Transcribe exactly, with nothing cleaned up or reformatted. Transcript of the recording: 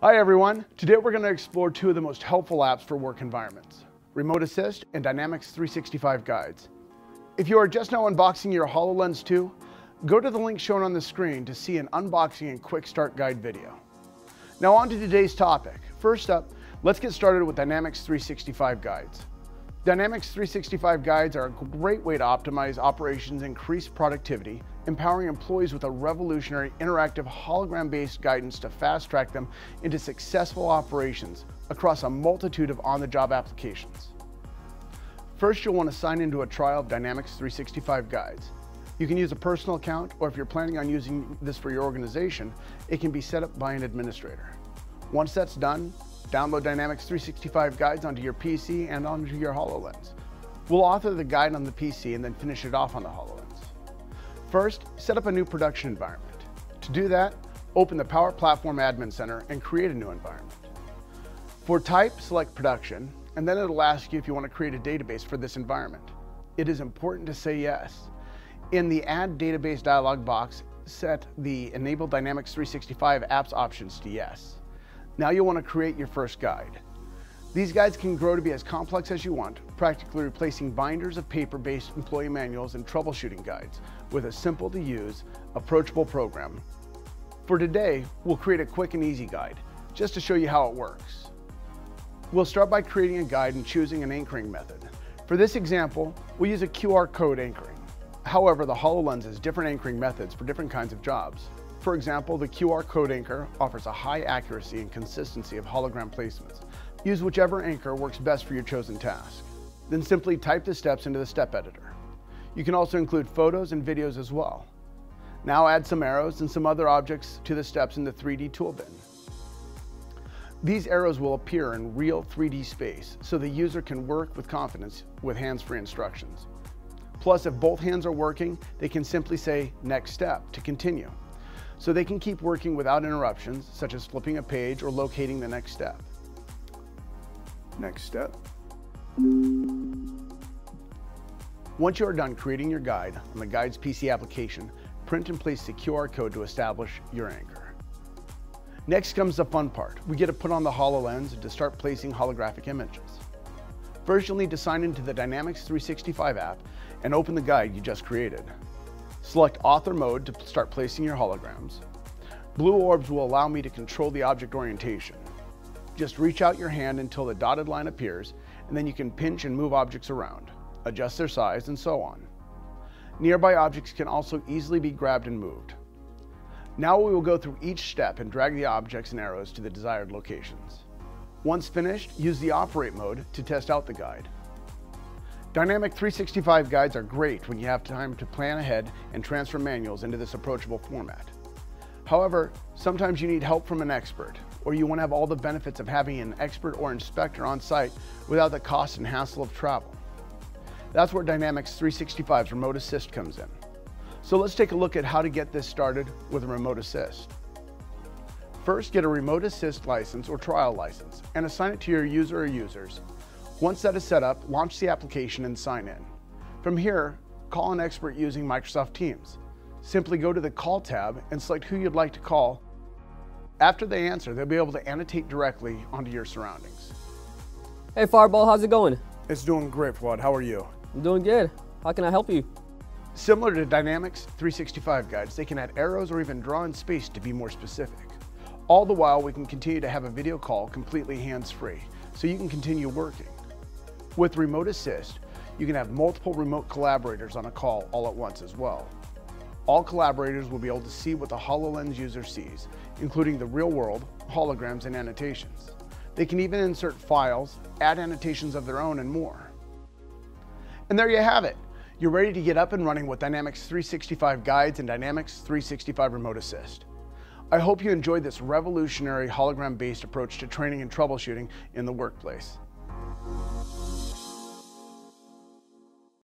Hi everyone, today we're going to explore two of the most helpful apps for work environments, Remote Assist and Dynamics three sixty-five Guides. If you are just now unboxing your HoloLens two, go to the link shown on the screen to see an unboxing and quick start guide video. Now on to today's topic. First up, let's get started with Dynamics three sixty-five Guides. Dynamics three sixty-five Guides are a great way to optimize operations and increase productivity, empowering employees with a revolutionary interactive hologram-based guidance to fast-track them into successful operations across a multitude of on-the-job applications. First, you'll want to sign into a trial of Dynamics three sixty-five Guides. You can use a personal account, or if you're planning on using this for your organization, it can be set up by an administrator. Once that's done, download Dynamics three sixty-five Guides onto your P C and onto your HoloLens. We'll author the guide on the P C and then finish it off on the HoloLens. First, set up a new production environment. To do that, open the Power Platform Admin Center and create a new environment. For type, select Production, and then it'll ask you if you want to create a database for this environment. It is important to say yes. In the Add Database dialog box, set the Enable Dynamics three sixty-five Apps options to yes. Now you'll want to create your first guide. These guides can grow to be as complex as you want, practically replacing binders of paper-based employee manuals and troubleshooting guides with a simple-to-use, approachable program. For today, we'll create a quick and easy guide, just to show you how it works. We'll start by creating a guide and choosing an anchoring method. For this example, we'll use a Q R code anchoring. However, the HoloLens has different anchoring methods for different kinds of jobs. For example, the Q R code anchor offers a high accuracy and consistency of hologram placements. Use whichever anchor works best for your chosen task. Then simply type the steps into the step editor. You can also include photos and videos as well. Now add some arrows and some other objects to the steps in the three D tool bin. These arrows will appear in real three D space, so the user can work with confidence with hands-free instructions. Plus, if both hands are working, they can simply say next step to continue. So they can keep working without interruptions, such as flipping a page or locating the next step. Next step. Once you are done creating your guide on the Guides P C application, print and place the Q R code to establish your anchor. Next comes the fun part. We get to put on the HoloLens to start placing holographic images. First, you'll need to sign into the Dynamics three sixty-five app and open the guide you just created. Select Author Mode to start placing your holograms. Blue orbs will allow me to control the object orientation. Just reach out your hand until the dotted line appears, and then you can pinch and move objects around, adjust their size, and so on. Nearby objects can also easily be grabbed and moved. Now we will go through each step and drag the objects and arrows to the desired locations. Once finished, use the Operate mode to test out the guide. Dynamic three sixty-five Guides are great when you have time to plan ahead and transfer manuals into this approachable format. However, sometimes you need help from an expert, or you want to have all the benefits of having an expert or inspector on site without the cost and hassle of travel. That's where Dynamics three sixty-five's Remote Assist comes in. So let's take a look at how to get this started with a Remote Assist. First, get a Remote Assist license or trial license and assign it to your user or users. Once that is set up, launch the application and sign in. From here, call an expert using Microsoft Teams. Simply go to the Call tab and select who you'd like to call. After they answer, they'll be able to annotate directly onto your surroundings. Hey Fireball, how's it going? It's doing great, Fuad. How are you? I'm doing good. How can I help you? Similar to Dynamics three sixty-five Guides, they can add arrows or even draw in space to be more specific. All the while, we can continue to have a video call completely hands-free, so you can continue working. With Remote Assist, you can have multiple remote collaborators on a call all at once as well. All collaborators will be able to see what the HoloLens user sees, including the real world, holograms, and annotations. They can even insert files, add annotations of their own, and more. And there you have it. You're ready to get up and running with Dynamics three sixty-five Guides and Dynamics three sixty-five Remote Assist. I hope you enjoyed this revolutionary hologram-based approach to training and troubleshooting in the workplace.